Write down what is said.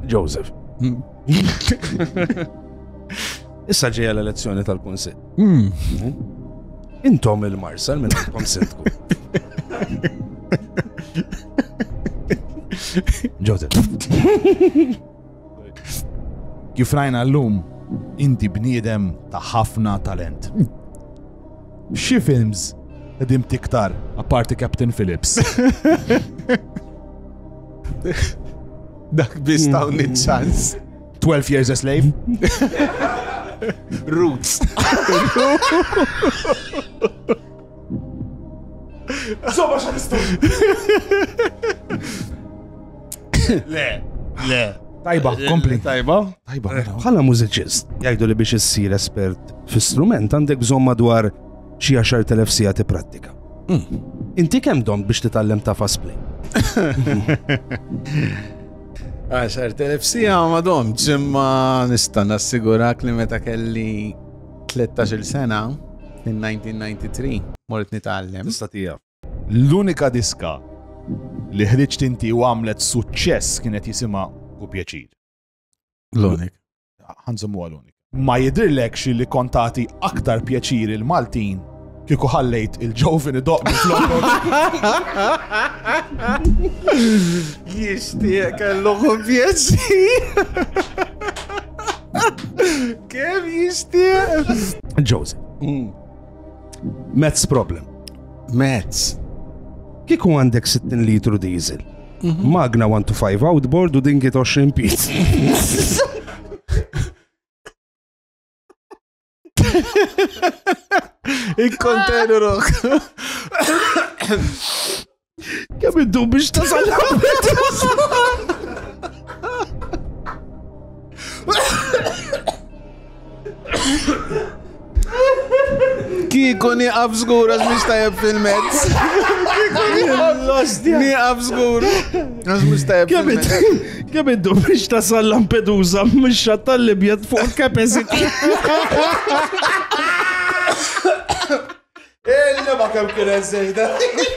Joseph. Issa ġejja l-elezzjoni tal-Kunsill. Intom il-Marsal minn għandkom sintku. Joseph. Kif rajna llum, inti bniedem ta' ħafna talent. Xi films qegħdin tiktar apparti Captain Phillips? Dak biss tawni ċans. 12 Years a Slave? Roots. Soba x'nistu. Le. Tajba, kompli. Tajba? Bħala mużiċist, jgħidu li biex issir espert f'istrument għandek bżonn madwar xi 10,000 sija tipprattika. Inti kemm dont biex titgħallem tafas play? 10,000 sija ma domx, imma nista' nassigurak li meta kelli 13 sena in 1993 mort nitgħallem. Tista' tija. L-unika diska li ħriġt inti u għamlet suċċess kienet jisimha U Pjaċir. L-unik. Ħanżommu għal-unik. Ma jidhirlek xi li kontati aktar pjaċir il-Maltin kieku ħallejt il-ġovin idoq minn-flokok. Jixtieq kellhom pjaċir. Kemm jixtieq? Joseph. Mezz problem. Mezz. Kieku għandek 60 litru diesel. Magna 125 outboard u dinget 20 pizz. Il-kontenurok. Kemm iddu biex tasal. Kieku nieqaf żgur għax mhux tajjeb fil-mezz. Nieqaf żgur għax mhux tajjeb fil-mezz. Kemm iddu biex tasal Lampedusa mhux tal-Libja fuq capacity. Il-leba kemm kien żejda.